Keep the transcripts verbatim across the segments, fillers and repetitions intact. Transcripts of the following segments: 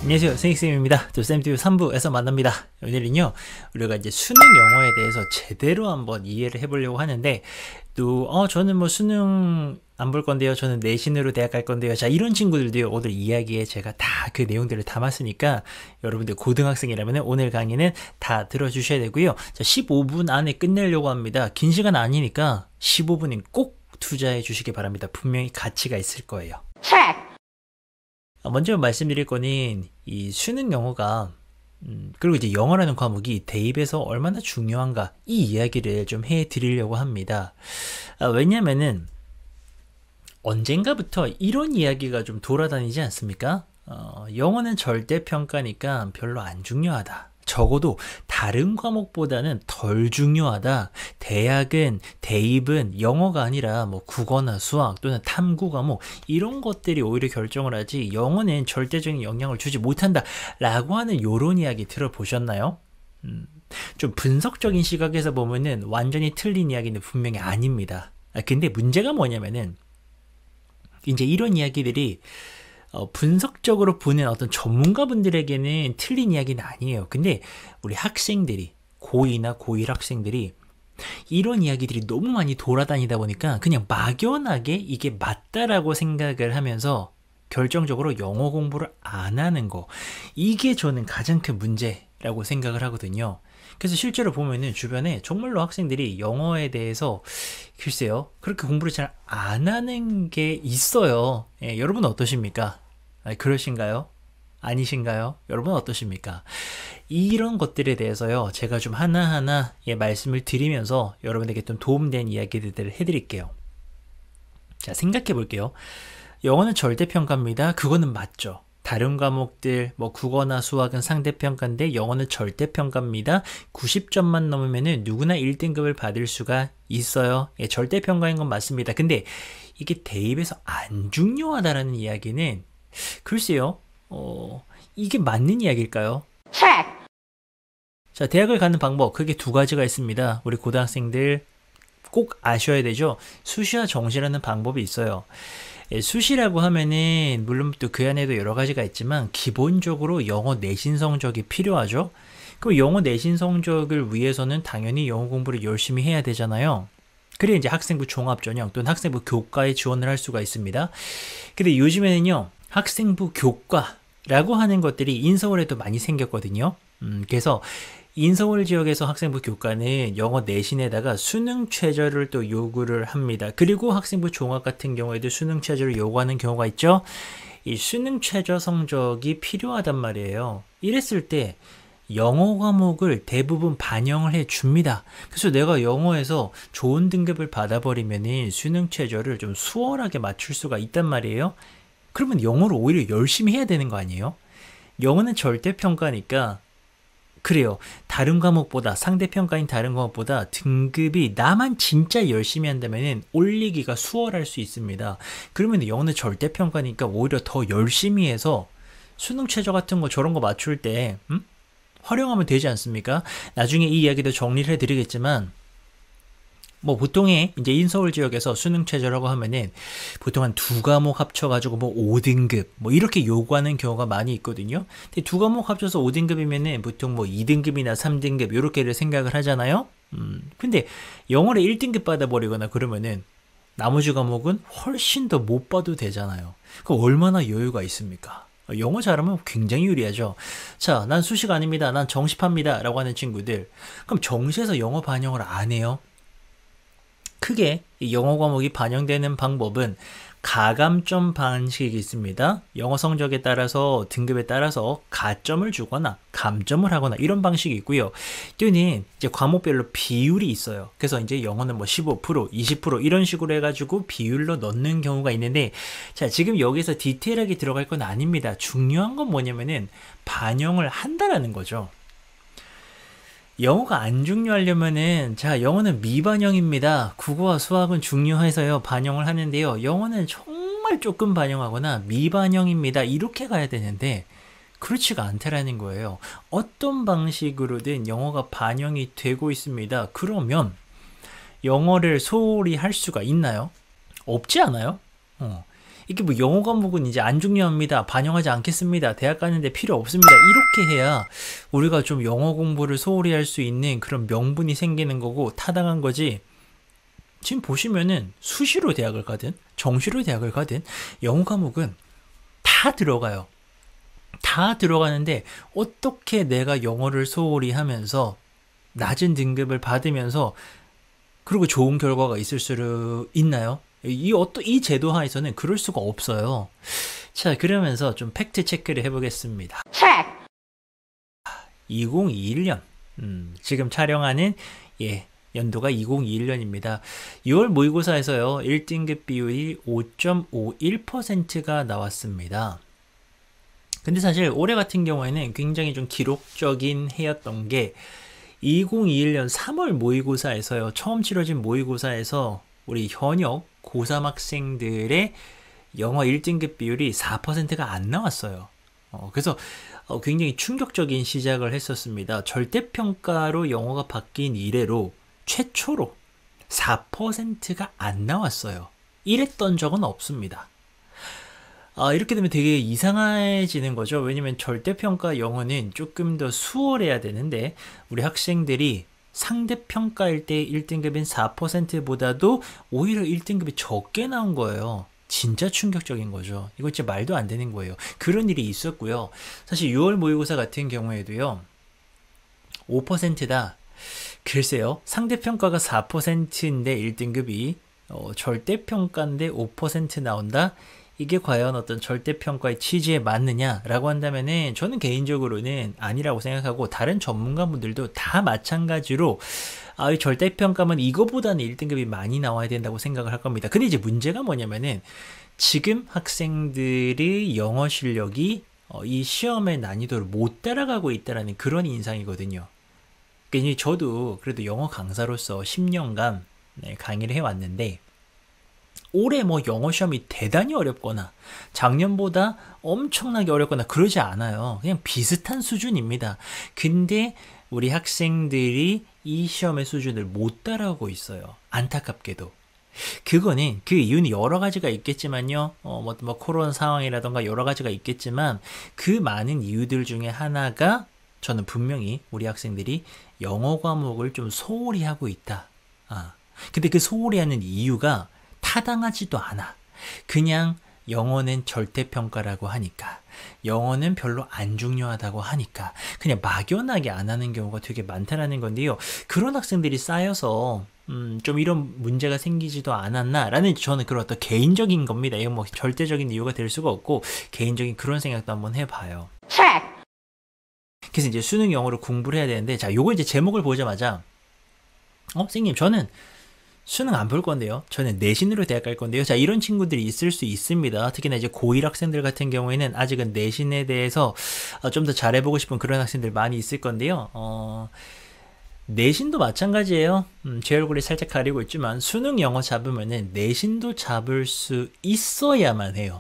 안녕하세요, 생익쌤입니다. 또 쌤튜브 삼 부에서 만납니다. 오늘은요 우리가 이제 수능 영어에 대해서 제대로 한번 이해를 해보려고 하는데, 또 어 저는 뭐 수능 안 볼 건데요, 저는 내신으로 대학 갈 건데요, 자 이런 친구들도요 오늘 이야기에 제가 다 그 내용들을 담았으니까 여러분들 고등학생이라면 오늘 강의는 다 들어주셔야 되고요. 자 십오 분 안에 끝내려고 합니다. 긴 시간 아니니까 십오 분은 꼭 투자해 주시기 바랍니다. 분명히 가치가 있을 거예요. 먼저 말씀드릴 거는 이 수능 영어가 음, 그리고 이제 영어라는 과목이 대입에서 얼마나 중요한가, 이 이야기를 좀 해드리려고 합니다. 아, 왜냐면은 언젠가부터 이런 이야기가 좀 돌아다니지 않습니까? 어, 영어는 절대평가니까 별로 안 중요하다, 적어도 다른 과목보다는 덜 중요하다, 대학은 대입은 영어가 아니라 뭐 국어나 수학 또는 탐구 과목 이런 것들이 오히려 결정을 하지 영어는 절대적인 영향을 주지 못한다 라고 하는 요런 이야기 들어보셨나요? 음, 좀 분석적인 시각에서 보면은 완전히 틀린 이야기는 분명히 아닙니다. 아, 근데 문제가 뭐냐면은 이제 이런 이야기들이 어, 분석적으로 보는 어떤 전문가분들에게는 틀린 이야기는 아니에요. 근데 우리 학생들이, 고이나 고일 학생들이 이런 이야기들이 너무 많이 돌아다니다 보니까 그냥 막연하게 이게 맞다라고 생각을 하면서 결정적으로 영어 공부를 안 하는 거, 이게 저는 가장 큰 문제라고 생각을 하거든요. 그래서 실제로 보면은 주변에 정말로 학생들이 영어에 대해서 글쎄요 그렇게 공부를 잘 안 하는 게 있어요. 예, 여러분 어떠십니까? 아, 그러신가요? 아니신가요? 여러분 어떠십니까? 이런 것들에 대해서요 제가 좀 하나하나 예, 말씀을 드리면서 여러분에게 좀 도움된 이야기들을 해드릴게요. 자, 생각해 볼게요. 영어는 절대평가입니다. 그거는 맞죠. 다른 과목들 뭐 국어나 수학은 상대평가인데 영어는 절대평가입니다. 구십 점만 넘으면은 누구나 일 등급을 받을 수가 있어요. 예, 절대평가인 건 맞습니다. 근데 이게 대입에서 안 중요하다라는 이야기는 글쎄요, 어, 이게 맞는 이야기일까요? 자, 대학을 가는 방법, 크게 두 가지가 있습니다. 우리 고등학생들 꼭 아셔야 되죠. 수시와 정시라는 방법이 있어요. 예, 수시라고 하면은 물론 또 그 안에도 여러 가지가 있지만 기본적으로 영어 내신 성적이 필요하죠. 그럼 영어 내신 성적을 위해서는 당연히 영어 공부를 열심히 해야 되잖아요. 그래 이제 학생부 종합전형 또는 학생부 교과에 지원을 할 수가 있습니다. 근데 요즘에는요 학생부 교과라고 하는 것들이 인서울에도 많이 생겼거든요. 음, 그래서 인서울 지역에서 학생부 교과는 영어 내신에다가 수능 최저를 또 요구를 합니다. 그리고 학생부 종합 같은 경우에도 수능 최저를 요구하는 경우가 있죠. 이 수능 최저 성적이 필요하단 말이에요. 이랬을 때 영어 과목을 대부분 반영을 해 줍니다. 그래서 내가 영어에서 좋은 등급을 받아버리면 수능 최저를 좀 수월하게 맞출 수가 있단 말이에요. 그러면 영어를 오히려 열심히 해야 되는 거 아니에요? 영어는 절대평가니까 그래요. 다른 과목보다, 상대평가인 다른 과목보다 등급이 나만 진짜 열심히 한다면 올리기가 수월할 수 있습니다. 그러면 영어는 절대평가니까 오히려 더 열심히 해서 수능 최저 같은 거 저런 거 맞출 때 음? 활용하면 되지 않습니까? 나중에 이 이야기도 정리를 해드리겠지만 뭐 보통의 이제 인서울 지역에서 수능 최저라고 하면은 보통 한 두 과목 합쳐가지고 뭐 오 등급 뭐 이렇게 요구하는 경우가 많이 있거든요. 근데 두 과목 합쳐서 오 등급이면은 보통 뭐 이 등급이나 삼 등급 요렇게를 생각을 하잖아요. 음, 근데 영어를 일 등급 받아버리거나 그러면은 나머지 과목은 훨씬 더 못 봐도 되잖아요. 그럼 얼마나 여유가 있습니까? 영어 잘하면 굉장히 유리하죠. 자, 난 수시가 아닙니다, 난 정시파입니다 라고 하는 친구들, 그럼 정시에서 영어 반영을 안 해요? 크게 영어 과목이 반영되는 방법은 가감점 방식이 있습니다. 영어 성적에 따라서 등급에 따라서 가점을 주거나 감점을 하거나 이런 방식이 있고요. 또는 이제 과목별로 비율이 있어요. 그래서 이제 영어는 뭐 십오 퍼센트, 이십 퍼센트 이런 식으로 해가지고 비율로 넣는 경우가 있는데, 자 지금 여기서 디테일하게 들어갈 건 아닙니다. 중요한 건 뭐냐면은 반영을 한다라는 거죠. 영어가 안 중요하려면은 자 영어는 미반영입니다. 국어와 수학은 중요해서요 반영을 하는데요, 영어는 정말 조금 반영하거나 미반영입니다 이렇게 가야 되는데 그렇지가 않다라는 거예요. 어떤 방식으로든 영어가 반영이 되고 있습니다. 그러면 영어를 소홀히 할 수가 있나요? 없지 않아요? 어. 이게 뭐 영어 과목은 이제 안 중요합니다. 반영하지 않겠습니다. 대학 가는데 필요 없습니다. 이렇게 해야 우리가 좀 영어 공부를 소홀히 할 수 있는 그런 명분이 생기는 거고 타당한 거지. 지금 보시면은 수시로 대학을 가든 정시로 대학을 가든 영어 과목은 다 들어가요. 다 들어가는데 어떻게 내가 영어를 소홀히 하면서 낮은 등급을 받으면서 그리고 좋은 결과가 있을 수 있나요? 이 어떤 이 제도 하에서는 그럴 수가 없어요. 자, 그러면서 좀 팩트 체크를 해보겠습니다. 이천이십일 년 음, 지금 촬영하는 예 연도가 이천이십일 년입니다. 유월 모의고사에서요 일 등급 비율이 오 점 오일 퍼센트가 나왔습니다. 근데 사실 올해 같은 경우에는 굉장히 좀 기록적인 해였던 게 이천이십일 년 삼월 모의고사에서요 처음 치러진 모의고사에서 우리 현역 고삼 학생들의 영어 일 등급 비율이 사 퍼센트가 안 나왔어요. 어, 그래서 어, 굉장히 충격적인 시작을 했었습니다. 절대평가로 영어가 바뀐 이래로 최초로 사 퍼센트가 안 나왔어요. 이랬던 적은 없습니다. 아, 이렇게 되면 되게 이상해지는 거죠. 왜냐면 절대평가 영어는 조금 더 수월해야 되는데 우리 학생들이 상대평가일 때 일 등급인 사 퍼센트보다도 오히려 일 등급이 적게 나온 거예요. 진짜 충격적인 거죠. 이거 진짜 말도 안 되는 거예요. 그런 일이 있었고요. 사실 유월 모의고사 같은 경우에도요. 오 퍼센트다. 글쎄요. 상대평가가 사 퍼센트인데 일 등급이 어, 절대평가인데 오 퍼센트 나온다? 이게 과연 어떤 절대평가의 취지에 맞느냐라고 한다면은 저는 개인적으로는 아니라고 생각하고 다른 전문가분들도 다 마찬가지로 아, 이 절대평가면 이거보다는 일 등급이 많이 나와야 된다고 생각을 할 겁니다. 근데 이제 문제가 뭐냐면은 지금 학생들의 영어 실력이 어, 이 시험의 난이도를 못 따라가고 있다라는 그런 인상이거든요. 그러니까 저도 그래도 영어 강사로서 십 년간 네, 강의를 해왔는데 올해 뭐 영어 시험이 대단히 어렵거나 작년보다 엄청나게 어렵거나 그러지 않아요. 그냥 비슷한 수준입니다. 근데 우리 학생들이 이 시험의 수준을 못 따라오고 있어요. 안타깝게도. 그거는 그 이유는 여러 가지가 있겠지만요. 어, 뭐, 뭐 코로나 상황이라던가 여러 가지가 있겠지만 그 많은 이유들 중에 하나가 저는 분명히 우리 학생들이 영어 과목을 좀 소홀히 하고 있다. 아. 근데 그 소홀히 하는 이유가 타당하지도 않아. 그냥 영어는 절대평가라고 하니까 영어는 별로 안 중요하다고 하니까 그냥 막연하게 안 하는 경우가 되게 많다라는 건데요. 그런 학생들이 쌓여서 음, 좀 이런 문제가 생기지도 않았나라는 저는 그런 어떤 개인적인 겁니다. 이건 뭐 절대적인 이유가 될 수가 없고 개인적인 그런 생각도 한번 해봐요. 그래서 이제 수능 영어를 공부를 해야 되는데 자, 요거 이제 제목을 보자마자 어, 선생님 저는 수능 안 볼 건데요. 저는 내신으로 대학 갈 건데요. 자, 이런 친구들이 있을 수 있습니다. 특히나 이제 고일 학생들 같은 경우에는 아직은 내신에 대해서 좀 더 잘해보고 싶은 그런 학생들 많이 있을 건데요. 어, 내신도 마찬가지예요. 음, 제 얼굴이 살짝 가리고 있지만 수능 영어 잡으면은 내신도 잡을 수 있어야만 해요.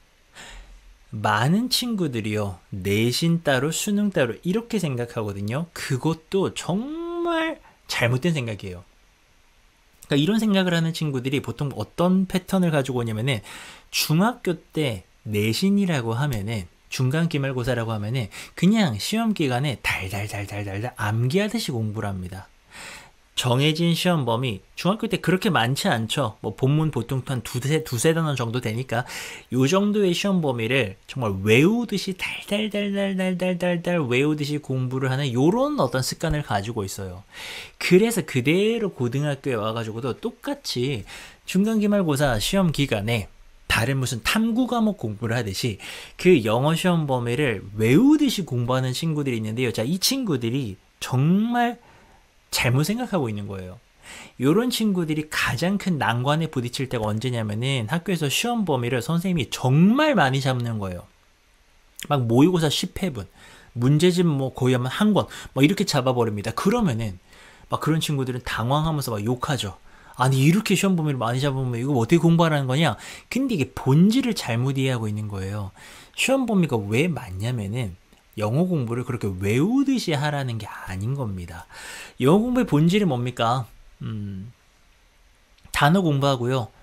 많은 친구들이요. 내신 따로 수능 따로 이렇게 생각하거든요. 그것도 정말 잘못된 생각이에요. 그러니까 이런 생각을 하는 친구들이 보통 어떤 패턴을 가지고 오냐면은 중학교 때 내신이라고 하면은 중간 기말고사라고 하면은 그냥 시험 기간에 달달달달달달 암기하듯이 공부를 합니다. 정해진 시험 범위 중학교 때 그렇게 많지 않죠. 뭐 본문 보통 한 두세 두세 단원 정도 되니까 요 정도의 시험 범위를 정말 외우듯이 달달달달달달달달 외우듯이 공부를 하는 요런 어떤 습관을 가지고 있어요. 그래서 그대로 고등학교에 와가지고도 똑같이 중간기말고사 시험 기간에 다른 무슨 탐구 과목 공부를 하듯이 그 영어 시험 범위를 외우듯이 공부하는 친구들이 있는데요. 자, 이 친구들이 정말 잘못 생각하고 있는 거예요. 이런 친구들이 가장 큰 난관에 부딪힐 때가 언제냐면은 학교에서 시험 범위를 선생님이 정말 많이 잡는 거예요. 막 모의고사 십 회분, 문제집 뭐 거의 하면 한 권, 뭐 이렇게 잡아버립니다. 그러면은 막 그런 친구들은 당황하면서 막 욕하죠. 아니 이렇게 시험 범위를 많이 잡으면 이거 어떻게 공부하라는 거냐? 근데 이게 본질을 잘못 이해하고 있는 거예요. 시험 범위가 왜 많냐면은 영어 공부를 그렇게 외우듯이 하라는 게 아닌 겁니다. 영어 공부의 본질이 뭡니까? 음, 단어 공부하고요.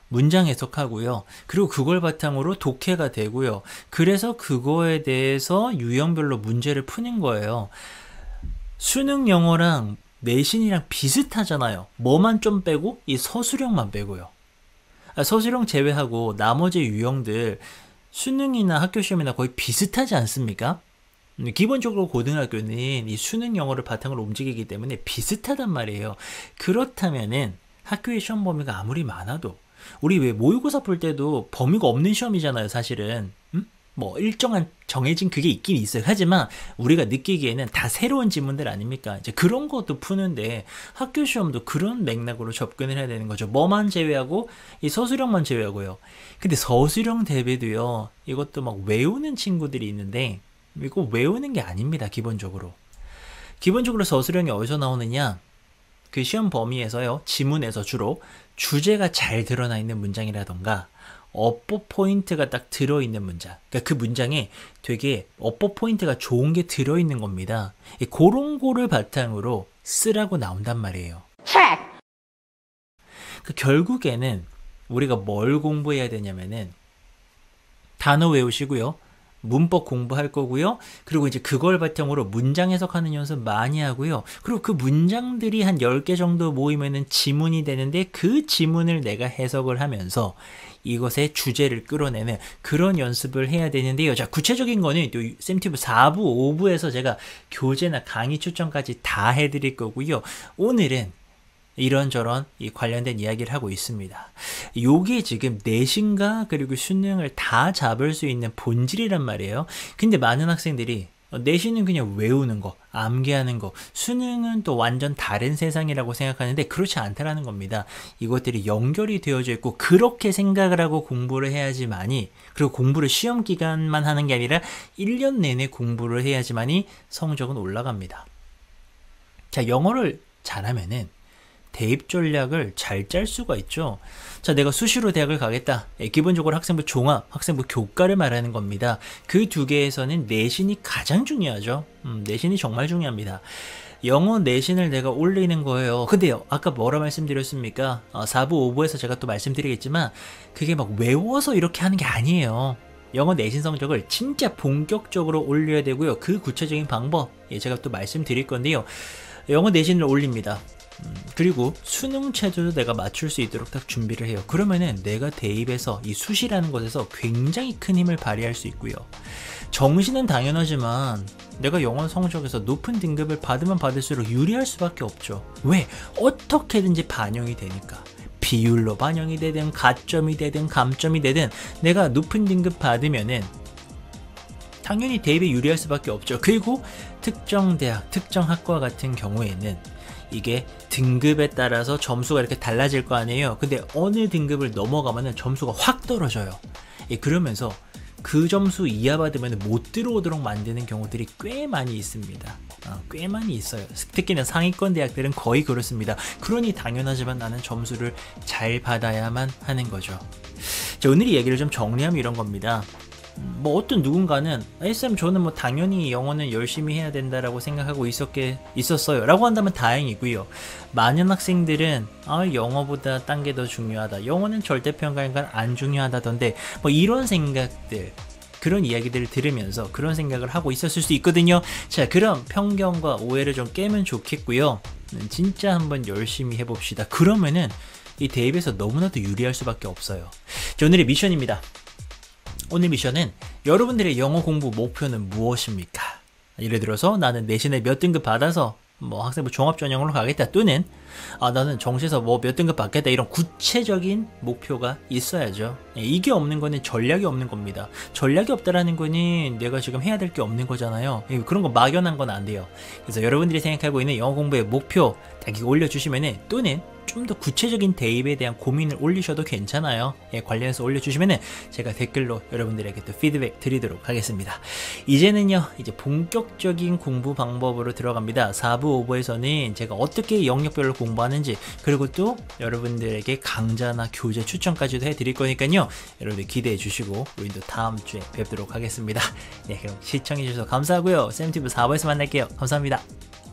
문장 해석하고요. 그리고 그걸 바탕으로 독해가 되고요. 그래서 그거에 대해서 유형별로 문제를 푸는 거예요. 수능 영어랑 내신이랑 비슷하잖아요. 뭐만 좀 빼고 이 서술형만 빼고요. 아, 서술형 제외하고 나머지 유형들 수능이나 학교시험이나 거의 비슷하지 않습니까? 기본적으로 고등학교는 이 수능 영어를 바탕으로 움직이기 때문에 비슷하단 말이에요. 그렇다면은 학교의 시험 범위가 아무리 많아도 우리 왜 모의고사 볼 때도 범위가 없는 시험이잖아요, 사실은. 음? 뭐 일정한 정해진 그게 있긴 있어요. 하지만 우리가 느끼기에는 다 새로운 지문들 아닙니까? 이제 그런 것도 푸는데 학교 시험도 그런 맥락으로 접근을 해야 되는 거죠. 뭐만 제외하고 이 서술형만 제외하고요. 근데 서술형 대비도요. 이것도 막 외우는 친구들이 있는데 이거 외우는 게 아닙니다. 기본적으로. 기본적으로 서술형이 어디서 나오느냐? 그 시험 범위에서요. 지문에서 주로 주제가 잘 드러나 있는 문장이라던가 어법 포인트가 딱 들어있는 문장. 그러니까 그 문장에 되게 어법 포인트가 좋은 게 들어있는 겁니다. 그런 거를 바탕으로 쓰라고 나온단 말이에요. 그 결국에는 우리가 뭘 공부해야 되냐면은 단어 외우시고요. 문법 공부할 거고요. 그리고 이제 그걸 바탕으로 문장 해석하는 연습 많이 하고요. 그리고 그 문장들이 한 열 개 정도 모이면은 지문이 되는데 그 지문을 내가 해석을 하면서 이것의 주제를 끌어내는 그런 연습을 해야 되는데요. 자, 구체적인 거는 또 쌤튜브 사 부, 오 부에서 제가 교재나 강의 추천까지 다 해드릴 거고요. 오늘은 이런저런 이 관련된 이야기를 하고 있습니다. 요게 지금 내신과 그리고 수능을 다 잡을 수 있는 본질이란 말이에요. 근데 많은 학생들이 내신은 그냥 외우는 거, 암기하는 거, 수능은 또 완전 다른 세상이라고 생각하는데 그렇지 않다라는 겁니다. 이것들이 연결이 되어져 있고 그렇게 생각을 하고 공부를 해야지만이, 그리고 공부를 시험 기간만 하는 게 아니라 일 년 내내 공부를 해야지만이 성적은 올라갑니다. 자, 영어를 잘하면은 대입 전략을 잘 짤 수가 있죠. 자, 내가 수시로 대학을 가겠다. 예, 기본적으로 학생부 종합, 학생부 교과를 말하는 겁니다. 그 두 개에서는 내신이 가장 중요하죠. 음, 내신이 정말 중요합니다. 영어 내신을 내가 올리는 거예요. 근데요, 아까 뭐라 말씀드렸습니까? 어, 사 부, 오 부에서 제가 또 말씀드리겠지만 그게 막 외워서 이렇게 하는 게 아니에요. 영어 내신 성적을 진짜 본격적으로 올려야 되고요. 그 구체적인 방법, 예, 제가 또 말씀드릴 건데요. 영어 내신을 올립니다. 음, 그리고 수능 체제도 내가 맞출 수 있도록 딱 준비를 해요. 그러면은 내가 대입에서 이 수시라는 것에서 굉장히 큰 힘을 발휘할 수 있고요. 정시는 당연하지만 내가 영어 성적에서 높은 등급을 받으면 받을수록 유리할 수밖에 없죠. 왜? 어떻게든지 반영이 되니까. 비율로 반영이 되든 가점이 되든 감점이 되든 내가 높은 등급 받으면은 당연히 대입에 유리할 수밖에 없죠. 그리고 특정 대학, 특정 학과 같은 경우에는 이게 등급에 따라서 점수가 이렇게 달라질 거 아니에요. 근데 어느 등급을 넘어가면은 점수가 확 떨어져요. 예, 그러면서 그 점수 이하 받으면 못 들어오도록 만드는 경우들이 꽤 많이 있습니다. 어, 꽤 많이 있어요. 특히나 상위권 대학들은 거의 그렇습니다. 그러니 당연하지만 나는 점수를 잘 받아야만 하는 거죠. 자, 오늘 이 얘기를 좀 정리하면 이런 겁니다. 뭐 어떤 누군가는 쌤 저는 뭐 당연히 영어는 열심히 해야 된다라고 생각하고 있었게 있었어요 라고 한다면 다행이고요. 많은 학생들은 아 영어보다 딴 게 더 중요하다, 영어는 절대평가인가 안 중요하다던데 뭐 이런 생각들, 그런 이야기들을 들으면서 그런 생각을 하고 있었을 수 있거든요. 자, 그럼 편견과 오해를 좀 깨면 좋겠고요. 진짜 한번 열심히 해봅시다. 그러면은 이 대입에서 너무나도 유리할 수밖에 없어요. 자, 오늘의 미션입니다. 오늘 미션은 여러분들의 영어 공부 목표는 무엇입니까? 예를 들어서 나는 내신에 몇 등급 받아서 뭐 학생부 종합전형으로 가겠다, 또는 아 나는 정시에서 뭐 몇 등급 받겠다, 이런 구체적인 목표가 있어야죠. 이게 없는 거는 전략이 없는 겁니다. 전략이 없다라는 거는 내가 지금 해야 될 게 없는 거잖아요. 그런 거 막연한 건 안 돼요. 그래서 여러분들이 생각하고 있는 영어 공부의 목표 딱 이거 올려주시면은, 또는 좀 더 구체적인 대입에 대한 고민을 올리셔도 괜찮아요. 예, 관련해서 올려주시면은 제가 댓글로 여러분들에게 또 피드백 드리도록 하겠습니다. 이제는요, 이제 본격적인 공부 방법으로 들어갑니다. 사 부, 오 부에서는 제가 어떻게 영역별로 공부하는지, 그리고 또 여러분들에게 강좌나 교재 추천까지도 해드릴 거니까요. 여러분들 기대해 주시고 우리도 다음 주에 뵙도록 하겠습니다. 네, 그럼 시청해 주셔서 감사하고요. 쌤튜브 사 부에서 만날게요. 감사합니다.